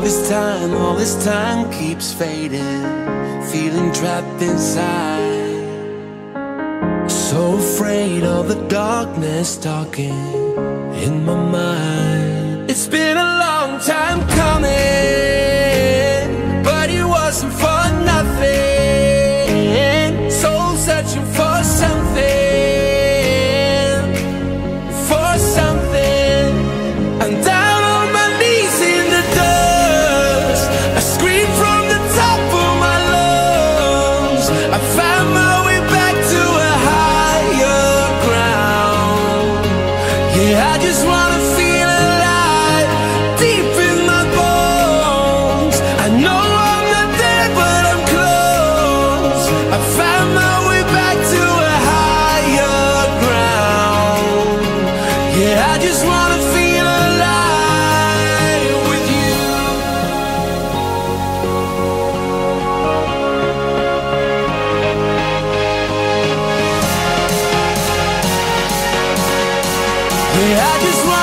All this time keeps fading, feeling trapped inside. So afraid of the darkness talking in my mind. It's been a long time coming, but it wasn't for nothing. Soul searching for something, for something. I'm down on my knees in the dust. I scream from the top of my lungs. I found my way back to a higher ground. Yeah, I just wanna feel alive, deep in my bones. I know I'm not there, but I'm close. I found my way back to a higher ground. Yeah, I just wanna feel alive with you. Yeah, I just wanna